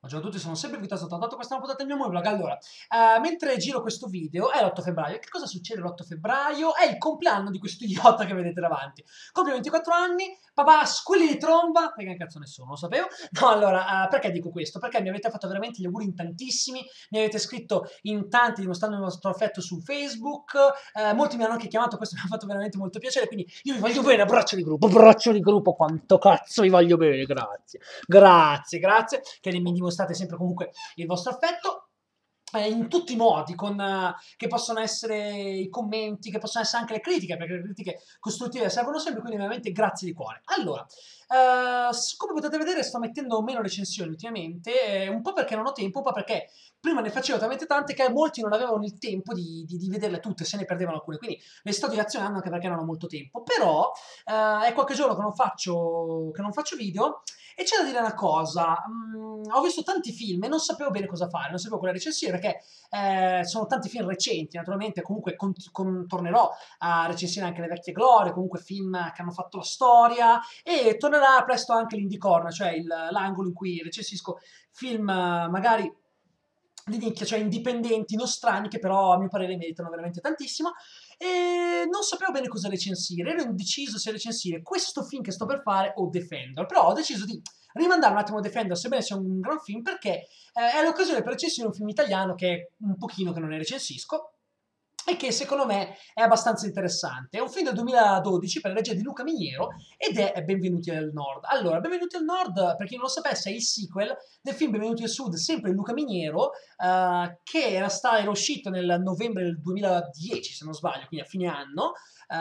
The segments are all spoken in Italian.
Buongiorno a tutti, sono sempre Vito 88, questa è una puntata del mio blog. Allora, mentre giro questo video, è l'8 febbraio. Che cosa succede l'8 febbraio? È il compleanno di questo idiota che vedete davanti. Compie 24 anni, papà squilli di tromba, perché cazzo nessuno, lo sapevo. No, allora, perché dico questo? Perché mi avete fatto veramente gli auguri in tantissimi, mi avete scritto in tanti dimostrando il vostro affetto su Facebook, molti mi hanno anche chiamato, questo mi ha fatto veramente molto piacere, quindi io vi voglio bene, abbraccio di gruppo, quanto cazzo vi voglio bene, grazie. Grazie, che mi dimostrate sempre comunque il vostro affetto. In tutti i modi, che possono essere i commenti, che possono essere anche le critiche, perché le critiche costruttive servono sempre, quindi veramente grazie di cuore. Allora, come potete vedere sto mettendo meno recensioni ultimamente, un po' perché non ho tempo, un po' perché prima ne facevo talmente tante che molti non avevano il tempo di vederle tutte, se ne perdevano alcune, quindi le sto dilazionando anche perché non ho molto tempo, però è qualche giorno che non faccio video. E c'è da dire una cosa, ho visto tanti film e non sapevo bene cosa fare, non sapevo quale recensire perché sono tanti film recenti, naturalmente comunque tornerò a recensire anche le vecchie glorie, comunque film che hanno fatto la storia e tornerà presto anche l'Indie Corner, cioè l'angolo in cui recensisco film magari di nicchia, cioè indipendenti, nostrani, che però a mio parere meritano veramente tantissimo. E non sapevo bene cosa recensire, ero indeciso se recensire questo film che sto per fare o Defender, però ho deciso di rimandare un attimo Defender, sebbene sia un gran film, perché è l'occasione per recensire un film italiano che è un pochino che non ne recensisco, e che secondo me è abbastanza interessante. È un film del 2012 per la regia di Luca Miniero ed è Benvenuti al Nord. Allora, Benvenuti al Nord, per chi non lo sapesse, è il sequel del film Benvenuti al Sud, sempre di Luca Miniero, che era uscito nel novembre del 2010, se non sbaglio, quindi a fine anno,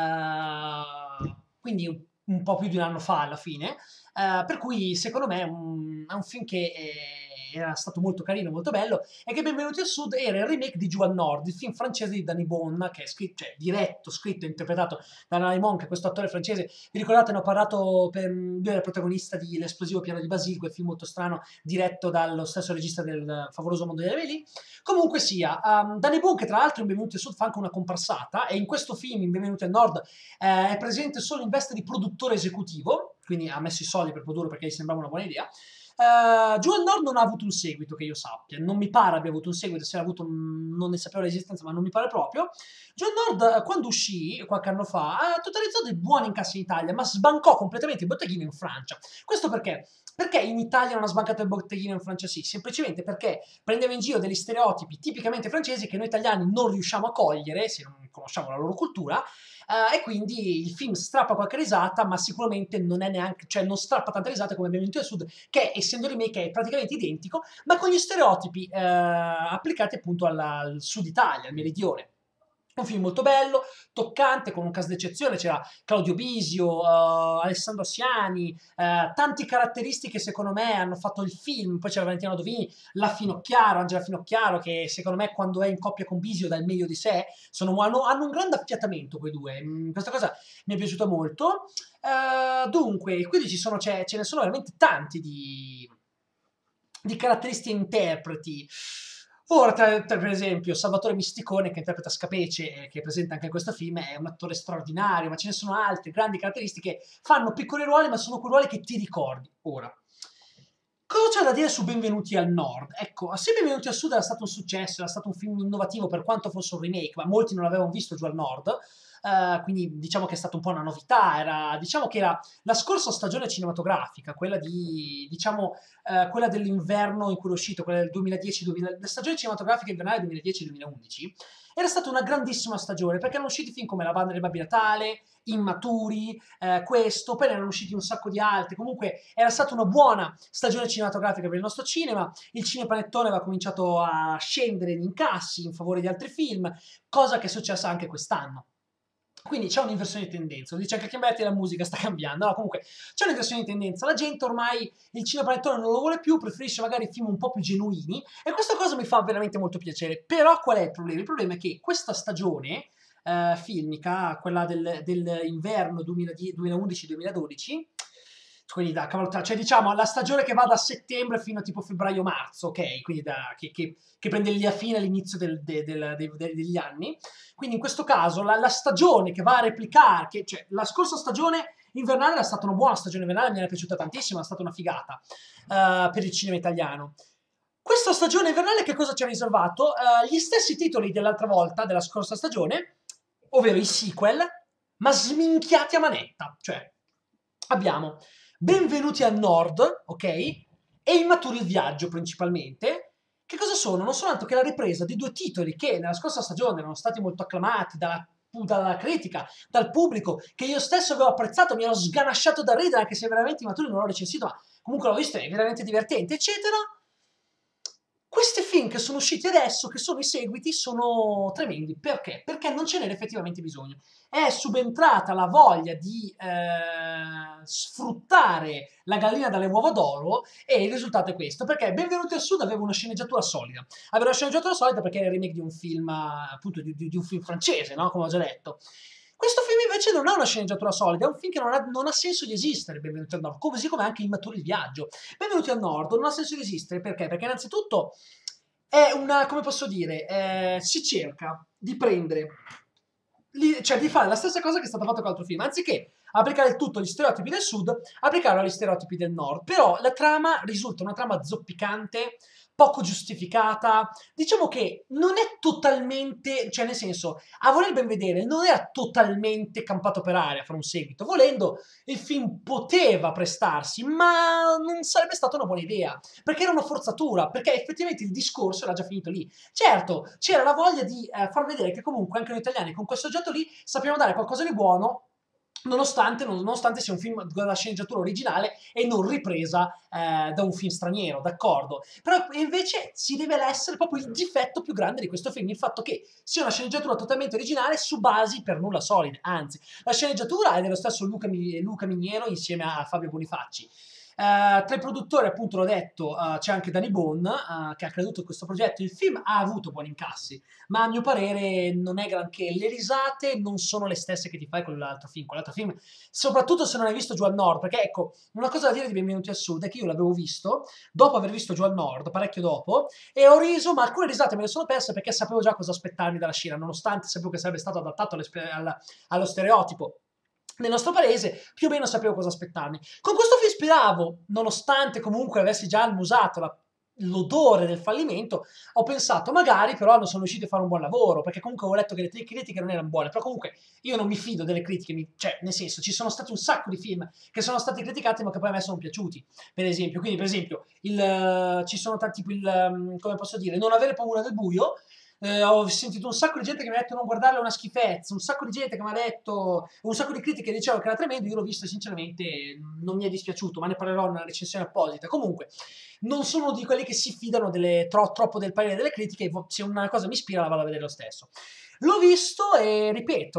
quindi un po' più di un anno fa alla fine, per cui secondo me è un film che era stato molto carino, molto bello, e che Benvenuti al Sud era il remake di Giù al Nord, il film francese di Danny Boone, che è cioè, diretto, scritto e interpretato da Danny Boone, che è questo attore francese. Vi ricordate, ne ho parlato, lui era il protagonista di L'esplosivo piano di Basile, quel film molto strano, diretto dallo stesso regista del Favoloso Mondo delle Amelie. Comunque sia, Danny Boone, che tra l'altro in Benvenuti al Sud fa anche una comparsata, e in questo film, in Benvenuti al Nord, è presente solo in veste di produttore esecutivo, quindi ha messo i soldi per produrre perché gli sembrava una buona idea. Giù al Nord non ha avuto un seguito che io sappia, non mi pare abbia avuto un seguito, se l'ha avuto non ne sapevo l'esistenza, ma non mi pare proprio. Giù al Nord, quando uscì qualche anno fa, ha totalizzato dei buoni incassi in Italia, ma sbancò completamente il botteghino in Francia. Questo perché? Perché in Italia non ha sbancato il botteghino, in Francia sì? Semplicemente perché prendeva in giro degli stereotipi tipicamente francesi che noi italiani non riusciamo a cogliere se non conosciamo la loro cultura, e quindi il film strappa qualche risata, ma sicuramente non è neanche, cioè non strappa tante risate come Benvenuti al Sud, che essendo remake è praticamente identico, ma con gli stereotipi applicati appunto al Sud Italia, al meridione. Un film molto bello, toccante, con un cast d'eccezione, c'era Claudio Bisio, Alessandro Siani, tanti caratteristiche secondo me hanno fatto il film, poi c'era Valentino Dovini, Angela Finocchiaro, che secondo me quando è in coppia con Bisio dà il meglio di sé, hanno un grande affiatamento quei due, questa cosa mi è piaciuta molto. Dunque, quindi ce ne sono veramente tanti di caratteristiche interpreti. Ora, per esempio, Salvatore Misticone, che interpreta Scapece, che è presente anche in questo film, è un attore straordinario, ma ce ne sono altri grandi caratteristiche, fanno piccoli ruoli, ma sono quei ruoli che ti ricordi. Ora, cosa c'è da dire su Benvenuti al Nord? Ecco, se Benvenuti al Sud era stato un successo, era stato un film innovativo per quanto fosse un remake, ma molti non l'avevano visto giù al Nord, quindi diciamo che è stata un po' una novità, diciamo che era la scorsa stagione cinematografica, diciamo, quella dell'inverno in cui è uscito, quella del 2010-2000, la stagione cinematografica invernale 2010-2011, era stata una grandissima stagione, perché erano usciti film come La banda del Babbi Natale, Immaturi, questo, poi ne erano usciti un sacco di altri, comunque era stata una buona stagione cinematografica per il nostro cinema, il cinepanettone aveva cominciato a scendere in incassi in favore di altri film, cosa che è successa anche quest'anno. Quindi c'è un'inversione di tendenza, lo dice anche Chiambetti, la musica sta cambiando, no, comunque c'è un'inversione di tendenza, la gente ormai il cinepanettone non lo vuole più, preferisce magari film un po' più genuini, e questa cosa mi fa veramente molto piacere. Però qual è il problema? Il problema è che questa stagione filmica, quella dell'inverno 2011-2012, quindi cioè diciamo la stagione che va da settembre fino a tipo febbraio-marzo, ok? Quindi che prende la fine all'inizio degli anni. Quindi in questo caso la stagione che va a replicare, cioè la scorsa stagione invernale era stata una buona stagione invernale, mi era piaciuta tantissimo, è stata una figata per il cinema italiano. Questa stagione invernale che cosa ci ha riservato? Gli stessi titoli dell'altra volta, della scorsa stagione, ovvero i sequel, ma sminchiati a manetta. Cioè, abbiamo Benvenuti al Nord, ok? E Immaturi il viaggio principalmente. Che cosa sono? Non sono altro che la ripresa di due titoli che nella scorsa stagione erano stati molto acclamati dalla critica, dal pubblico, che io stesso avevo apprezzato, mi ero sganasciato da ridere, anche se veramente Immaturi non l'ho recensito, ma comunque l'ho visto, è veramente divertente, eccetera. Questi film che sono usciti adesso, che sono i seguiti, sono tremendi. Perché? Perché non ce n'era effettivamente bisogno. È subentrata la voglia di sfruttare la gallina dalle uova d'oro e il risultato è questo. Perché Benvenuti al Sud aveva una sceneggiatura solida. Aveva una sceneggiatura solida perché era il remake di un film, appunto, di un film francese, no? Come ho già detto. Questo film invece non ha una sceneggiatura solida, è un film che non ha senso di esistere, Benvenuti al Nord, così come anche Immaturi il viaggio. Benvenuti al Nord non ha senso di esistere perché? Perché innanzitutto è una, come posso dire, si cerca di prendere, cioè di fare la stessa cosa che è stata fatta con l'altro film, anziché applicare il tutto agli stereotipi del sud, applicarlo agli stereotipi del nord. Però la trama risulta una trama zoppicante, poco giustificata, diciamo che non è totalmente, cioè nel senso, a voler ben vedere, non era totalmente campato per aria fare un seguito. Volendo, il film poteva prestarsi, ma non sarebbe stata una buona idea, perché era una forzatura, perché effettivamente il discorso era già finito lì. Certo, c'era la voglia di far vedere che comunque anche noi italiani con questo oggetto lì sappiamo dare qualcosa di buono, nonostante sia un film con la sceneggiatura originale e non ripresa da un film straniero, d'accordo? Però invece si rivela essere proprio il difetto più grande di questo film, il fatto che sia una sceneggiatura totalmente originale su basi per nulla solide, anzi, la sceneggiatura è dello stesso Luca Miniero insieme a Fabio Bonifacci. Tra i produttori, appunto, l'ho detto, c'è anche Danny Boone, che ha creduto in questo progetto. Il film ha avuto buoni incassi, ma a mio parere non è granché. Le risate non sono le stesse che ti fai con l'altro film. Con l'altro film, soprattutto se non hai visto Giù al Nord, perché ecco, una cosa da dire di Benvenuti al Sud è che io l'avevo visto dopo aver visto Giù al Nord, parecchio dopo, e ho riso, ma alcune risate me le sono perse perché sapevo già cosa aspettarmi dalla scena, nonostante sapevo che sarebbe stato adattato allo stereotipo nel nostro paese, più o meno sapevo cosa aspettarmi. Con questo film speravo, nonostante comunque avessi già annusato l'odore del fallimento, ho pensato magari però non sono riusciti a fare un buon lavoro, perché comunque ho letto che le critiche non erano buone, però comunque io non mi fido delle critiche, cioè nel senso ci sono stati un sacco di film che sono stati criticati ma che poi a me sono piaciuti, per esempio, quindi per esempio ci sono tanti, come posso dire, Non avere paura del buio. Ho sentito un sacco di gente che mi ha detto non guardarlo è una schifezza, un sacco di gente che mi ha detto, un sacco di critiche che dicevano che era tremendo, io l'ho visto e sinceramente non mi è dispiaciuto, ma ne parlerò in una recensione apposita. Comunque, non sono di quelli che si fidano troppo del parere delle critiche, se una cosa mi ispira la vado a vedere lo stesso. L'ho visto e ripeto,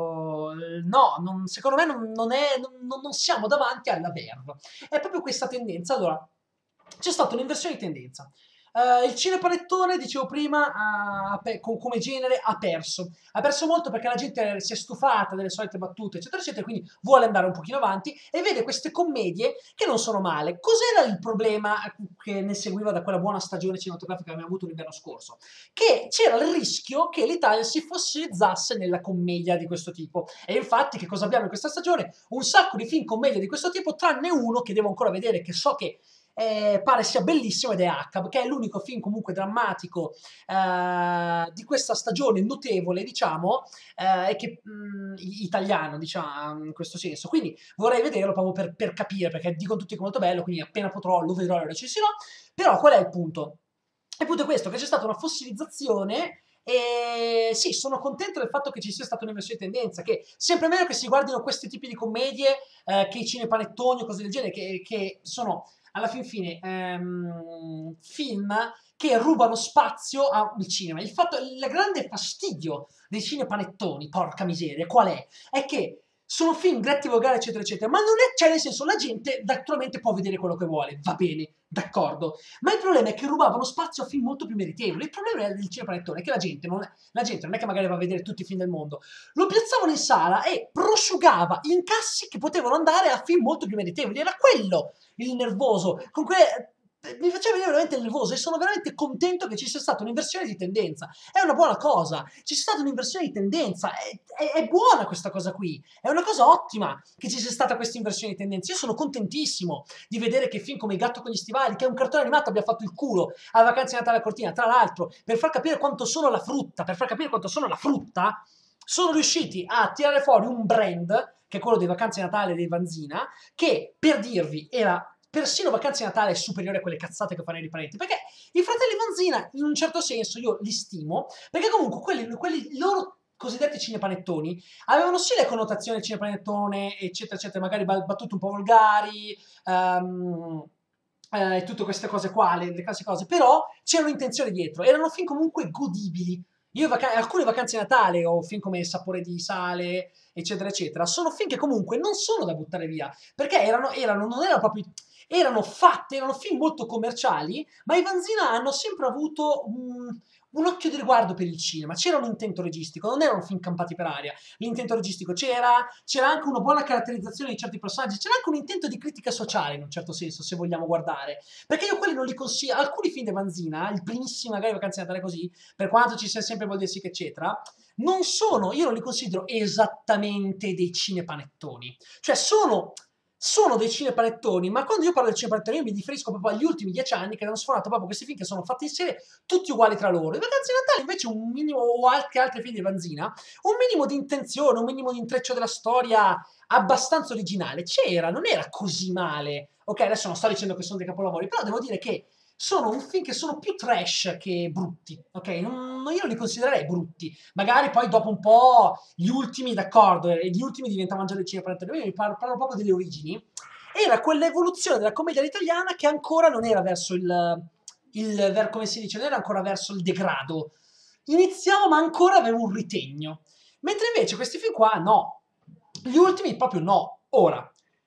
no, secondo me non siamo davanti alla Verve. È proprio questa tendenza. Allora, c'è stata un'inversione di tendenza. Il cinepanettone, dicevo prima, come genere ha perso. Ha perso molto perché la gente si è stufata delle solite battute, eccetera, eccetera, quindi vuole andare un pochino avanti e vede queste commedie che non sono male. Cos'era il problema che ne seguiva da quella buona stagione cinematografica che abbiamo avuto l'inverno scorso? Che c'era il rischio che l'Italia si fossilizzasse nella commedia di questo tipo. E infatti che cosa abbiamo in questa stagione? Un sacco di film commedia di questo tipo, tranne uno che devo ancora vedere, che so che pare sia bellissimo ed è Hackab, che è l'unico film comunque drammatico di questa stagione notevole, diciamo, e che italiano, diciamo, in questo senso. Quindi vorrei vederlo proprio per capire, perché dicono tutti che è molto bello, quindi appena potrò lo vedrò e lo recenserò. Però qual è il punto? Il punto è questo, che c'è stata una fossilizzazione e sì, sono contento del fatto che ci sia stata un'inversione di tendenza, che sempre meglio che si guardino questi tipi di commedie che i cinepanettoni o cose del genere, che sono alla fin fine film che rubano spazio al cinema. Il grande fastidio dei cinepanettoni, porca miseria, qual è? È che sono film gretti, volgari, eccetera, eccetera, ma non è, cioè nel senso, la gente naturalmente può vedere quello che vuole, va bene, d'accordo, ma il problema è che rubavano spazio a film molto più meritevoli. Il problema del cinepanettone è che la gente non è che magari va a vedere tutti i film del mondo, lo piazzavano in sala e prosciugava incassi che potevano andare a film molto più meritevoli, era quello il nervoso, mi faceva venire veramente nervoso e sono veramente contento che ci sia stata un'inversione di tendenza. È una buona cosa, ci sia stata un'inversione di tendenza, è buona questa cosa qui, è una cosa ottima che ci sia stata questa inversione di tendenza. Io sono contentissimo di vedere che film come Il gatto con gli stivali, che è un cartone animato, abbia fatto il culo a Vacanze di Natale a Cortina. Tra l'altro, per far capire quanto sono la frutta, sono riusciti a tirare fuori un brand, che è quello dei Vacanze di Natale dei Vanzina, che, per dirvi, era persino Vacanze di Natale superiore a quelle cazzate che fanno i riparenti, perché i fratelli Vanzina, in un certo senso, io li stimo, perché comunque quelli loro cosiddetti cinepanettoni avevano sì le connotazioni del cinepanettone, eccetera, eccetera, magari battute un po' volgari, e tutte queste cose qua, le classiche cose, però c'era un'intenzione dietro, erano film comunque godibili. Io alcune Vacanze di Natale o film come Sapore di sale, eccetera, eccetera, sono film che comunque non sono da buttare via, perché non erano proprio, erano film molto commerciali, ma i Vanzina hanno sempre avuto un occhio di riguardo per il cinema, c'era un intento registico, non erano film campati per aria, l'intento registico c'era anche una buona caratterizzazione di certi personaggi, c'era anche un intento di critica sociale in un certo senso, se vogliamo guardare, perché io quelli non li consiglio, alcuni film di Vanzina, il primissimo magari Vacanze di Natale così, per quanto ci sia sempre Vuol dirsi che eccetera, io non li considero esattamente dei cinepanettoni, cioè sono dei cinepanettoni, ma quando io parlo di cinepanettoni io mi riferisco proprio agli ultimi 10 anni che hanno sforato proprio questi film che sono fatti in serie tutti uguali tra loro. I Vacanze di Natale invece un minimo, o anche altri film di Vanzina, un minimo di intenzione, un minimo di intreccio della storia abbastanza originale c'era, non era così male. Ok, adesso non sto dicendo che sono dei capolavori, però devo dire che sono un film che sono più trash che brutti, ok? Io non li considererei brutti, magari poi dopo un po' gli ultimi, d'accordo, e gli ultimi diventavano già del cinema, io parlo proprio delle origini, era quell'evoluzione della commedia italiana che ancora non era verso come si dice, non era ancora verso il degrado. Iniziamo, ma ancora aveva un ritegno. Mentre invece questi film qua, no. Gli ultimi proprio no. Ora,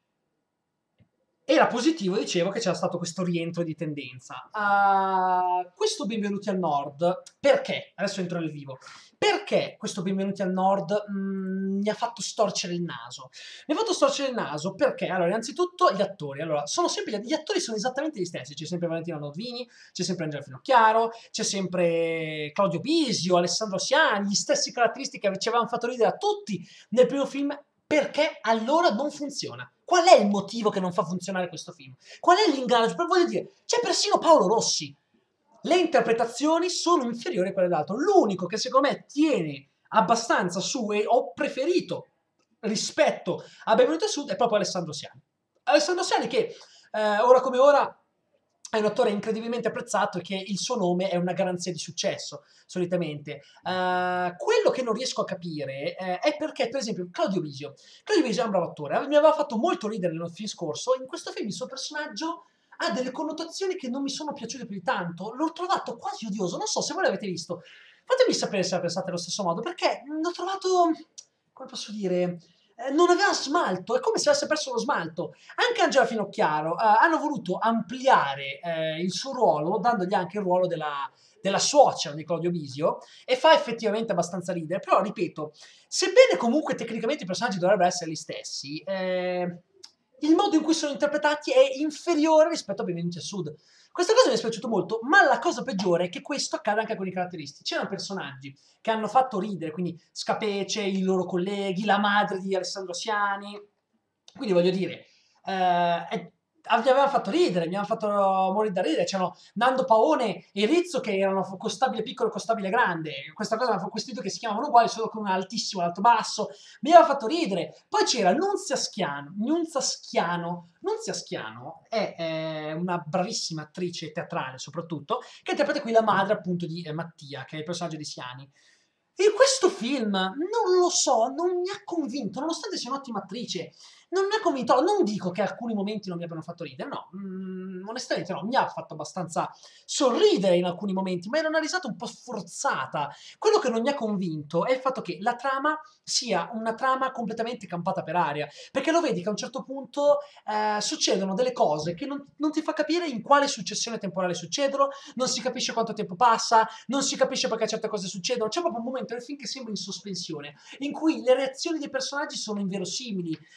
era positivo, dicevo, che c'era stato questo rientro di tendenza. Questo Benvenuti al Nord, perché? Adesso entro nel vivo. Perché questo Benvenuti al Nord mi ha fatto storcere il naso? Mi ha fatto storcere il naso perché, allora, innanzitutto gli attori. Allora, gli attori sono esattamente gli stessi. C'è sempre Valentina Nodvini, c'è sempre Angela Finocchiaro, c'è sempre Claudio Bisio, Alessandro Siani, gli stessi caratteristiche che ci avevano fatto ridere a tutti nel primo film. Perché allora non funziona? Qual è il motivo che non fa funzionare questo film? Qual è l'inganno? Voglio dire, c'è persino Paolo Rossi. Le interpretazioni sono inferiori a quelle dell'altro. L'unico che secondo me tiene abbastanza su e ho preferito rispetto a Benvenuti al Sud è proprio Alessandro Siani. Alessandro Siani che ora come ora è un attore incredibilmente apprezzato e che il suo nome è una garanzia di successo, solitamente. Quello che non riesco a capire è perché, per esempio, Claudio Bisio è un bravo attore, mi aveva fatto molto ridere nel film scorso, in questo film il suo personaggio ha delle connotazioni che non mi sono piaciute più di tanto, l'ho trovato quasi odioso, non so se voi l'avete visto, fatemi sapere se la pensate allo stesso modo, perché l'ho trovato, come posso dire, non aveva smalto, è come se avesse perso lo smalto. Anche Angela Finocchiaro hanno voluto ampliare il suo ruolo, dandogli anche il ruolo della suocera di Claudio Bisio, e fa effettivamente abbastanza ridere, però ripeto, sebbene comunque tecnicamente i personaggi dovrebbero essere gli stessi, il modo in cui sono interpretati è inferiore rispetto a Benvenuti al Sud. Questa cosa mi è spiaciuto molto, ma la cosa peggiore è che questo accade anche con i caratteristici. C'erano personaggi che hanno fatto ridere, quindi Scapece, i loro colleghi, la madre di Alessandro Siani. Quindi voglio dire, mi avevano fatto ridere, mi hanno fatto morire da ridere. C'erano Nando Paone e Rizzo che erano Costabile piccolo e Costabile grande. Questa cosa, questi due che si chiamavano uguali, solo con un altissimo e un alto basso. Mi aveva fatto ridere. Poi c'era Nunzia Schiano. Nunzia Schiano è una bravissima attrice teatrale, soprattutto, che interpreta qui la madre appunto di Mattia, che è il personaggio di Siani. E questo film, non lo so, non mi ha convinto, nonostante sia un'ottima attrice, non mi ha convinto. Non dico che alcuni momenti non mi abbiano fatto ridere, no, onestamente no, mi ha fatto abbastanza sorridere in alcuni momenti, ma era una risata un po' sforzata. Quello che non mi ha convinto è il fatto che la trama sia una trama completamente campata per aria, perché lo vedi che a un certo punto succedono delle cose che non ti fa capire in quale successione temporale succedono, non si capisce quanto tempo passa, non si capisce perché certe cose succedono, c'è proprio un momento nel film che sembra in sospensione, in cui le reazioni dei personaggi sono inverosimili, voglio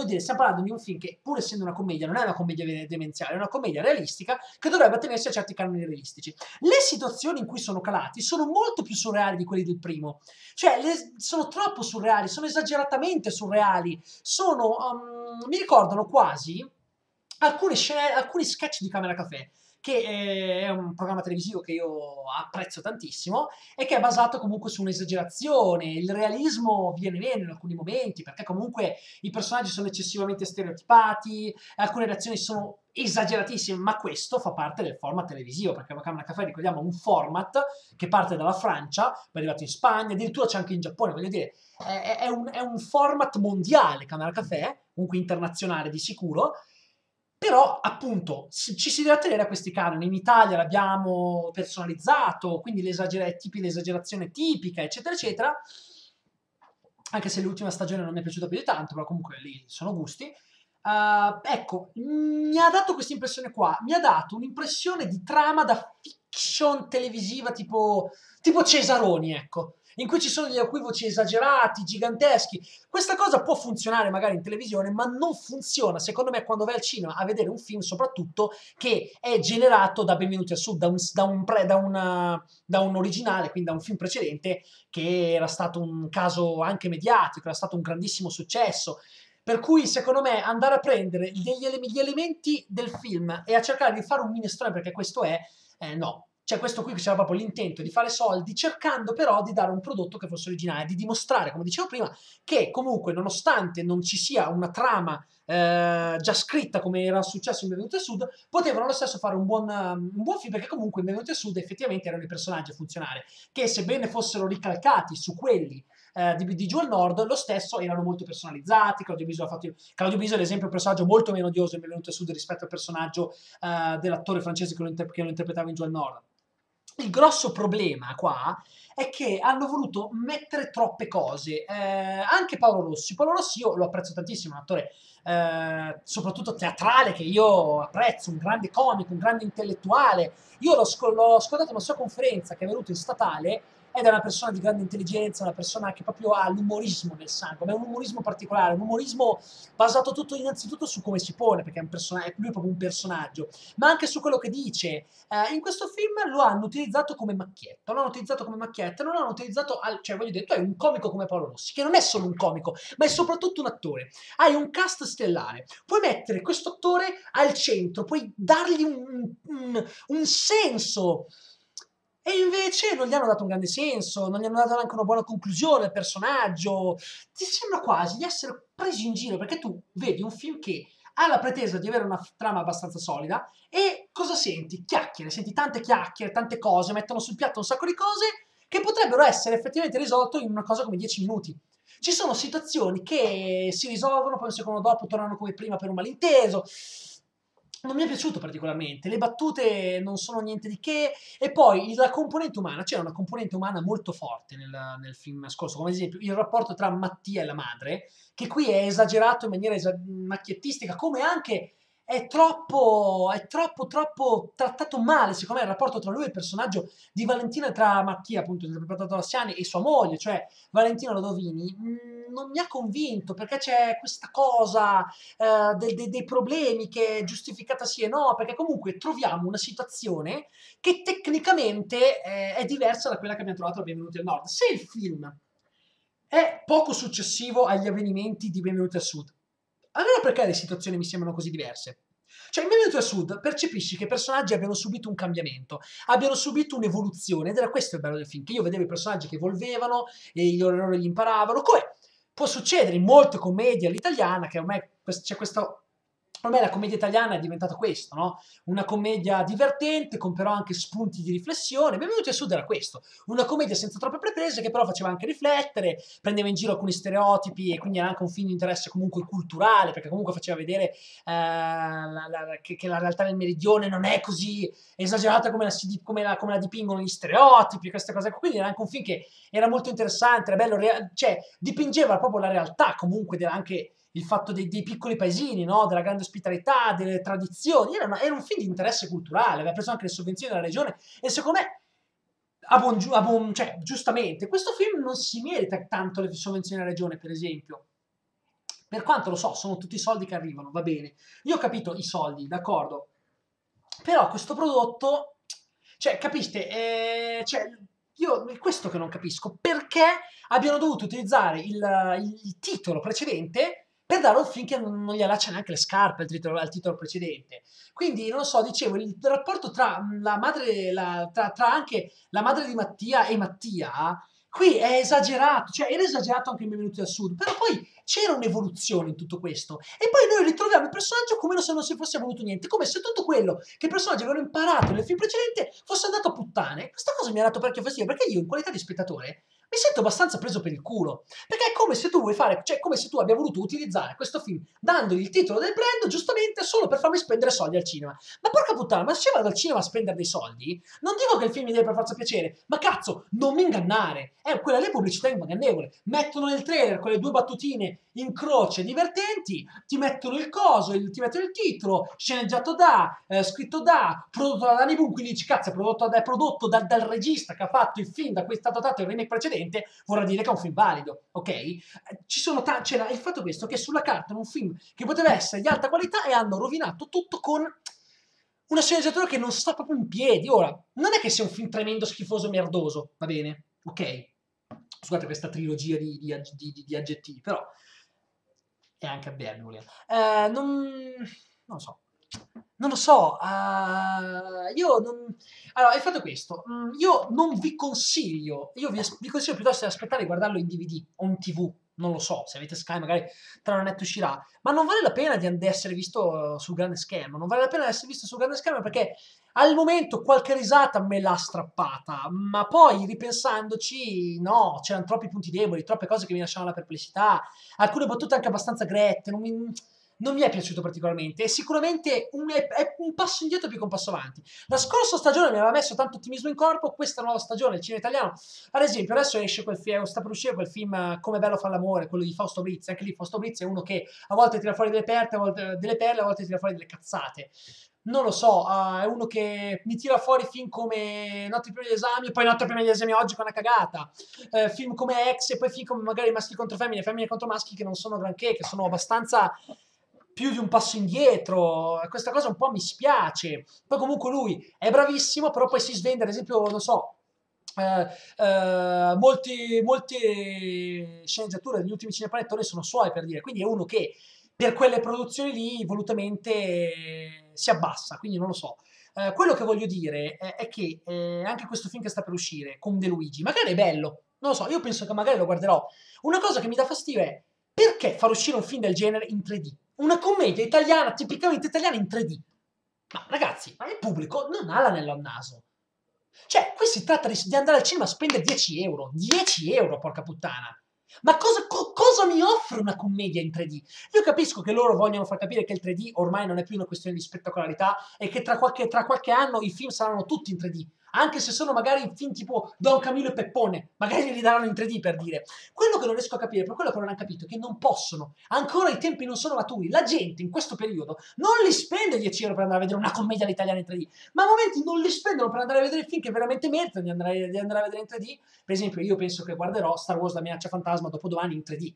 voglio dire, stiamo parlando di un film che, pur essendo una commedia, non è una commedia demenziale, è una commedia realistica che dovrebbe attenersi a certi canoni realistici. Le situazioni in cui sono calati sono molto più surreali di quelli del primo, cioè sono troppo surreali, sono esageratamente surreali, mi ricordano quasi alcune scene, alcuni sketch di Camera Café, che è un programma televisivo che io apprezzo tantissimo e che è basato comunque su un'esagerazione. Il realismo viene meno in alcuni momenti, perché comunque i personaggi sono eccessivamente stereotipati, alcune reazioni sono esageratissime, ma questo fa parte del format televisivo, perché Camera Café, ricordiamo, è un format che parte dalla Francia, poi è arrivato in Spagna, addirittura c'è anche in Giappone, voglio dire, è un format mondiale Camera Café, comunque internazionale di sicuro, però appunto ci si deve attenere a questi canoni. In Italia l'abbiamo personalizzato, quindi l'esagerazione tipica, eccetera, eccetera. Anche se l'ultima stagione non mi è piaciuta più di tanto, però comunque lì sono gusti. Ecco, mi ha dato questa impressione qua, mi ha dato un'impressione di trama da fiction televisiva tipo Cesaroni, ecco, in cui ci sono degli equivoci esagerati, giganteschi. Questa cosa può funzionare magari in televisione, ma non funziona, secondo me, quando vai al cinema a vedere un film, soprattutto, che è generato da Benvenuti al Sud, da un originale, quindi da un film precedente, che era stato un caso anche mediatico, era stato un grandissimo successo. Per cui, secondo me, andare a prendere gli elementi del film e a cercare di fare un minestrone, perché questo è, no. Cioè, questo qui c'era proprio l'intento di fare soldi, cercando però di dare un prodotto che fosse originale, di dimostrare, come dicevo prima, che comunque, nonostante non ci sia una trama già scritta come era successo in Benvenuti al Sud, potevano lo stesso fare un buon film, perché comunque in Benvenuti al Sud effettivamente erano i personaggi a funzionare, che sebbene fossero ricalcati su quelli di Giù al Nord, lo stesso erano molto personalizzati. Claudio Bisio ad esempio, è un personaggio molto meno odioso in Benvenuti al Sud rispetto al personaggio dell'attore francese che lo interpretava in Giù al Nord. Il grosso problema qua è che hanno voluto mettere troppe cose, anche Paolo Rossi. Paolo Rossi io lo apprezzo tantissimo, è un attore soprattutto teatrale che io apprezzo, un grande comico, un grande intellettuale. Io l'ho ascoltato in una sua conferenza che è venuto in statale, ed è una persona di grande intelligenza, una persona che proprio ha l'umorismo nel sangue, ma è un umorismo particolare, un umorismo basato tutto innanzitutto su come si pone, perché lui è proprio un personaggio, ma anche su quello che dice. In questo film lo hanno utilizzato come macchietta, non l'hanno utilizzato, cioè voglio dire, tu hai un comico come Paolo Rossi, che non è solo un comico, ma è soprattutto un attore, hai un cast stellare, puoi mettere questo attore al centro, puoi dargli un senso. E invece non gli hanno dato un grande senso, non gli hanno dato neanche una buona conclusione al personaggio. Ti sembra quasi di essere presi in giro, perché tu vedi un film che ha la pretesa di avere una trama abbastanza solida e cosa senti? Chiacchiere, senti tante chiacchiere, tante cose, mettono sul piatto un sacco di cose che potrebbero essere effettivamente risolte in una cosa come 10 minuti. Ci sono situazioni che si risolvono, poi un secondo dopo tornano come prima per un malinteso. Non mi è piaciuto particolarmente, le battute non sono niente di che, e poi la componente umana, c'era una componente umana molto forte nel film scorso, come ad esempio il rapporto tra Mattia e la madre, che qui è esagerato in maniera macchiettistica, come anche troppo trattato male, secondo me, il rapporto tra lui e il personaggio di Valentina, tra Mattia, appunto, interpretato da Lassiani, e sua moglie, cioè Valentina Lodovini. Non mi ha convinto, perché c'è questa cosa dei problemi che è giustificata sì e no, perché comunque troviamo una situazione che tecnicamente è diversa da quella che abbiamo trovato a Benvenuti al Nord. Se il film è poco successivo agli avvenimenti di Benvenuti al Sud, allora perché le situazioni mi sembrano così diverse? Cioè, in Benvenuti al Sud percepisci che i personaggi abbiano subito un cambiamento, abbiano subito un'evoluzione, ed era questo il bello del film, che io vedevo i personaggi che evolvevano e i loro errori li imparavano, come può succedere in molte commedie all'italiana, che ormai c'è questo. Ormai la commedia italiana è diventata questo, no? Una commedia divertente, con però anche spunti di riflessione. Benvenuti al Sud era questo, una commedia senza troppe pretese, che però faceva anche riflettere, prendeva in giro alcuni stereotipi, e quindi era anche un film di interesse comunque culturale, perché comunque faceva vedere che la realtà del meridione non è così esagerata come la dipingono gli stereotipi, queste cose. Quindi era anche un film che era molto interessante, era bello, cioè dipingeva proprio la realtà comunque anche il fatto dei piccoli paesini, no? Della grande ospitalità, delle tradizioni. Era un film di interesse culturale, aveva preso anche le sovvenzioni della regione, e secondo me, cioè, giustamente, questo film non si merita tanto le sovvenzioni della regione, per esempio. Per quanto lo so, sono tutti soldi che arrivano, va bene. Io ho capito i soldi, d'accordo. Però questo prodotto, cioè, capiste? Cioè, io è questo che non capisco. Perché abbiano dovuto utilizzare il titolo precedente per dare un film che non gli allaccia neanche le scarpe al titolo precedente. Quindi, non lo so, dicevo, il rapporto tra la madre, tra anche la madre di Mattia e Mattia, qui è esagerato, cioè era esagerato anche in Benvenuti al Sud, però poi c'era un'evoluzione in tutto questo. E poi noi ritroviamo il personaggio come se non si fosse evoluto niente, come se tutto quello che i personaggi avevano imparato nel film precedente fosse andato a puttane. Questa cosa mi ha dato parecchio fastidio, perché io in qualità di spettatore mi sento abbastanza preso per il culo. Perché è come se tu vuoi fare, cioè come se tu abbia voluto utilizzare questo film dandogli il titolo del brand giustamente solo per farmi spendere soldi al cinema. Ma porca puttana, ma se io vado al cinema a spendere dei soldi, non dico che il film mi deve per forza piacere, ma cazzo, non mi ingannare. Quella lì è pubblicità ingannevole. Mettono nel trailer quelle due battutine in croce divertenti, ti mettono il coso, ti mettono il titolo, sceneggiato da, scritto da, prodotto da Danny Boom, quindi dici cazzo è prodotto dal regista che ha fatto il film da cui è stato dato il remake precedente, vorrà dire che è un film valido, ok? C'era il fatto questo che sulla carta è un film che poteva essere di alta qualità e hanno rovinato tutto con una sceneggiatura che non sta proprio in piedi. Ora, non è che sia un film tremendo, schifoso, merdoso, va bene? Ok? Scusate questa trilogia di aggettivi, però è anche avverbio. Non lo so. Non lo so. Io non... Allora, il fatto è questo. Io non vi consiglio. Vi consiglio piuttosto di aspettare di guardarlo in DVD o in TV. Non lo so, se avete Sky magari tra un annetto uscirà. Ma non vale la pena di essere visto sul grande schermo. Non vale la pena di essere visto sul grande schermo perché al momento qualche risata me l'ha strappata, ma poi ripensandoci, no, c'erano troppi punti deboli, troppe cose che mi lasciavano la perplessità, alcune battute anche abbastanza grette, non mi è piaciuto particolarmente, è sicuramente è un passo indietro più che un passo avanti. La scorsa stagione mi aveva messo tanto ottimismo in corpo, questa nuova stagione, il cinema italiano, ad esempio adesso esce sta per uscire quel film Come è bello fare l'amore, quello di Fausto Brizzi, anche lì Fausto Brizzi è uno che a volte tira fuori delle perle, a volte tira fuori delle cazzate. Non lo so, è uno che mi tira fuori film come Notte prima degli esami, poi Notte prima degli esami oggi con una cagata, film come Ex e poi film come magari Maschi contro Femmine, Femmine contro Maschi che non sono granché, che sono abbastanza più di un passo indietro, questa cosa un po' mi spiace. Poi comunque lui è bravissimo, però poi si svende, ad esempio, non so, molte sceneggiature degli ultimi cinepanettoni sono suoi, per dire, quindi è uno che per quelle produzioni lì volutamente si abbassa, quindi non lo so. Quello che voglio dire è che anche questo film che sta per uscire con De Luigi, magari è bello, non lo so, io penso che magari lo guarderò. Una cosa che mi dà fastidio è perché far uscire un film del genere in 3D? Una commedia italiana, tipicamente italiana in 3D. Ma ragazzi, ma il pubblico non ha l'anello al naso. Cioè, qui si tratta di andare al cinema a spendere 10 euro. 10 euro, porca puttana. Ma cosa mi offre una commedia in 3D? Io capisco che loro vogliono far capire che il 3D ormai non è più una questione di spettacolarità e che tra qualche anno i film saranno tutti in 3D. Anche se sono magari film tipo Don Camillo e Peppone, magari li daranno in 3D per dire. Quello che non riesco a capire, per quello che non hanno capito, è che non possono. Ancora i tempi non sono maturi. La gente in questo periodo non li spende 10 euro per andare a vedere una commedia all'italiana in 3D, ma a momenti non li spendono per andare a vedere film che veramente meritano di andare a vedere in 3D. Per esempio, io penso che guarderò Star Wars La minaccia fantasma dopodomani in 3D.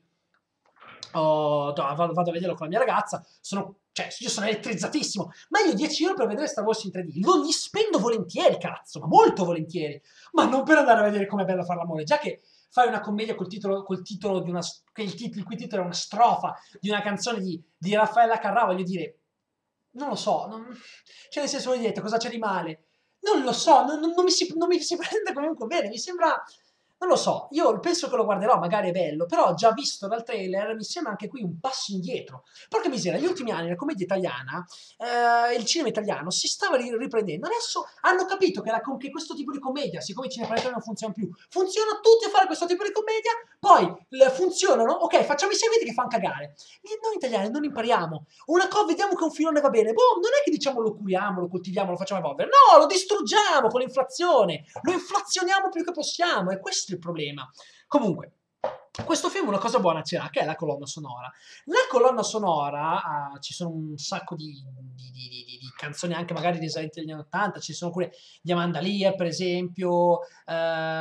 Vado a vederlo con la mia ragazza, cioè, io sono elettrizzatissimo, ma io 10 euro per vedere Star Wars in 3D non li spendo volentieri, cazzo, ma molto volentieri, ma non per andare a vedere Com'è bello far l'amore, già che fai una commedia col titolo di il cui titolo è una strofa di una canzone di Raffaella Carrà, voglio dire, non lo so, cioè nel senso, voi direte, cosa c'è di male? Non lo so, non mi si prende comunque bene, mi sembra... Non lo so, io penso che lo guarderò, magari è bello, però già visto dal trailer mi sembra anche qui un passo indietro. Porca miseria, negli ultimi anni la commedia italiana, il cinema italiano si stava riprendendo. Adesso hanno capito che questo tipo di commedia, siccome i cinepanettoni non funzionano più, funzionano tutti a fare questo tipo di commedia, poi funzionano, ok, facciamo i seguiti che fanno cagare. E noi italiani non impariamo. Vediamo che un filone va bene, boh, non è che diciamo lo curiamo, lo coltiviamo, lo facciamo evolvere, no, lo distruggiamo con l'inflazione, lo inflazioniamo più che possiamo, e questo è il problema. Comunque, questo film una cosa buona c'era, che è la colonna sonora. La colonna sonora, ci sono un sacco di canzoni anche magari risalenti agli anni 80, ci sono pure di Amanda Lear, per esempio,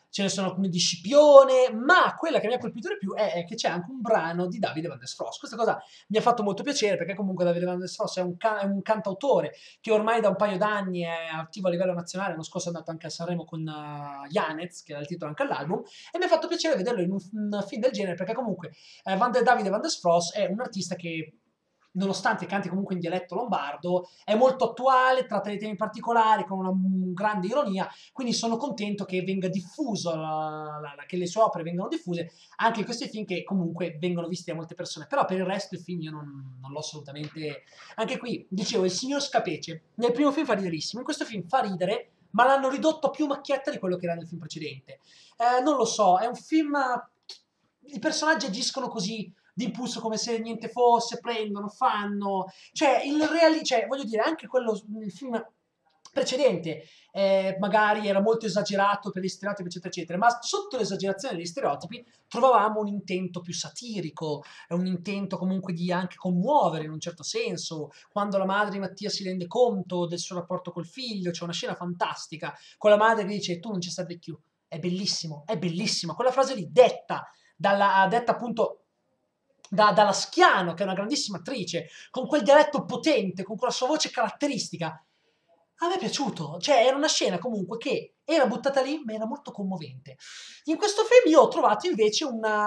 ce ne sono alcuni di Scipione, ma quella che mi ha colpito di più è che c'è anche un brano di Davide Van der Frost. Questa cosa mi ha fatto molto piacere, perché comunque Davide Van der Frost è un cantautore che ormai da un paio d'anni è attivo a livello nazionale. L'anno scorso è andato anche a Sanremo con Yanez, che era il titolo anche all'album, e mi ha fatto piacere vederlo in un film del genere, perché comunque Davide Van der Frost è un artista che, nonostante canti comunque in dialetto lombardo, è molto attuale, tratta dei temi particolari con una grande ironia, quindi sono contento che venga diffuso, che le sue opere vengano diffuse anche in questi film che comunque vengono visti da molte persone. Però per il resto il film io non l'ho assolutamente... Anche qui, dicevo, il signor Scapece nel primo film fa riderissimo, in questo film fa ridere, ma l'hanno ridotto a più macchietta di quello che era nel film precedente. Non lo so, è un film... I personaggi agiscono così d'impulso, come se niente fosse, prendono, fanno... Cioè, cioè, voglio dire, anche quello, il film precedente magari era molto esagerato per gli stereotipi, eccetera, eccetera, ma sotto l'esagerazione degli stereotipi trovavamo un intento più satirico, un intento comunque di anche commuovere in un certo senso. Quando la madre di Mattia si rende conto del suo rapporto col figlio, c'è una scena fantastica con la madre che dice tu non ci serve più. È bellissimo, è bellissima. Quella frase lì detta appunto dalla Schiano, che è una grandissima attrice, con quel dialetto potente, con quella sua voce caratteristica. A me è piaciuto, cioè era una scena comunque che era buttata lì, ma era molto commovente. In questo film io ho trovato invece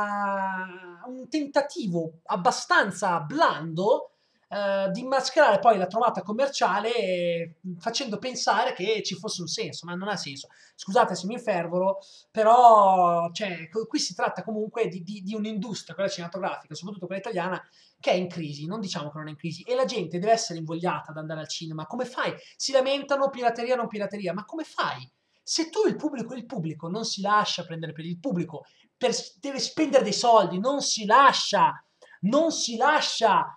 un tentativo abbastanza blando di mascherare poi la trovata commerciale, facendo pensare che ci fosse un senso, ma non ha senso. Scusate se mi infervoro, però cioè, qui si tratta comunque di un'industria, quella cinematografica, soprattutto quella italiana, che è in crisi. Non diciamo che non è in crisi, e la gente deve essere invogliata ad andare al cinema. Come fai? Si lamentano pirateria, non pirateria, ma come fai? Se tu il pubblico non si lascia prendere per il pubblico, deve spendere dei soldi, non si lascia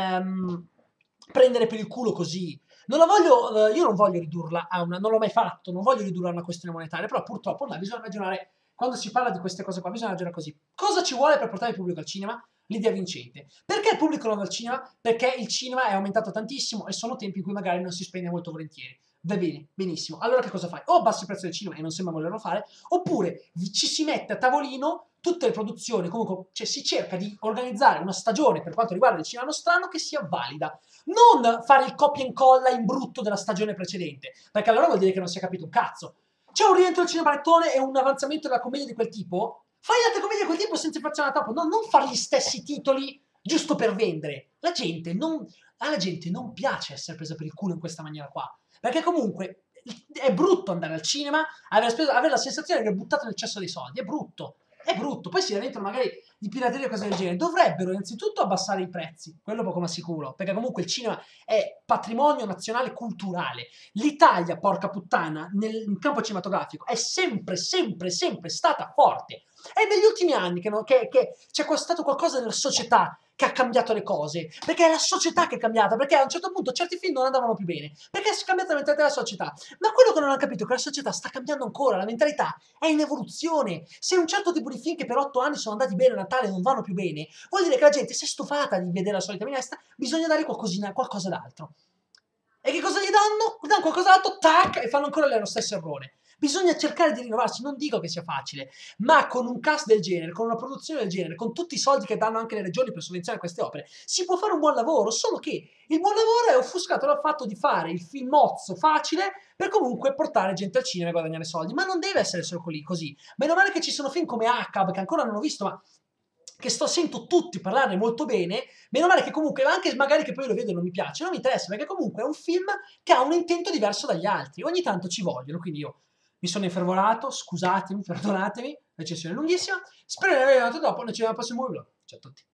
prendere per il culo così. Non la voglio, io non voglio ridurla a una, non l'ho mai fatto, non voglio ridurla a una questione monetaria, però purtroppo là bisogna ragionare, quando si parla di queste cose qua, bisogna ragionare così. Cosa ci vuole per portare il pubblico al cinema? L'idea vincente. Perché il pubblico non va al cinema? Perché il cinema è aumentato tantissimo e sono tempi in cui magari non si spende molto volentieri. Va bene, benissimo. Allora che cosa fai? O abbassi il prezzo del cinema, e non sembra volerlo fare, oppure ci si mette a tavolino tutte le produzioni, comunque cioè, si cerca di organizzare una stagione per quanto riguarda il cinema nostrano che sia valida. Non fare il copia e incolla in brutto della stagione precedente, perché allora vuol dire che non si è capito un cazzo. C'è un rientro del cinepanettone e un avanzamento della commedia di quel tipo? Fai altre commedie di quel tipo senza farcela troppo, no, non fare gli stessi titoli giusto per vendere. Alla gente non piace essere presa per il culo in questa maniera qua, perché comunque è brutto andare al cinema, avere la sensazione di aver buttato nel cesso dei soldi, è brutto. È brutto, poi si lamentano magari di pirateria o cose del genere. Dovrebbero innanzitutto abbassare i prezzi, quello poco ma sicuro, perché comunque il cinema è patrimonio nazionale culturale. L'Italia, porca puttana, in campo cinematografico è sempre stata forte. È negli ultimi anni che c'è stato qualcosa nella società che ha cambiato le cose, perché è la società che è cambiata, perché a un certo punto certi film non andavano più bene, perché è cambiata la mentalità della società. Ma quello che non hanno capito è che la società sta cambiando ancora, la mentalità è in evoluzione. Se un certo tipo di film che per 8 anni sono andati bene a Natale non vanno più bene, vuol dire che la gente si è stufata di vedere la solita minestra, bisogna dare qualcosa d'altro. E che cosa gli danno? Gli danno qualcos'altro, tac, e fanno ancora lo stesso errore. Bisogna cercare di rinnovarsi, non dico che sia facile, ma con un cast del genere, con una produzione del genere, con tutti i soldi che danno anche le regioni per sovvenzionare queste opere, si può fare un buon lavoro, solo che il buon lavoro è offuscato dal fatto di fare il filmozzo facile per comunque portare gente al cinema e guadagnare soldi, ma non deve essere solo così. Meno male che ci sono film come H, che ancora non ho visto, ma che sento tutti parlarne molto bene, meno male che comunque, anche magari che poi lo vedo e non mi piace, non mi interessa, perché comunque è un film che ha un intento diverso dagli altri, ogni tanto ci vogliono, quindi io mi sono infervorato, scusatemi, perdonatemi, la recensione è lunghissima, spero di avervi aiutato dopo, noi ci vediamo al prossimo vlog, ciao a tutti.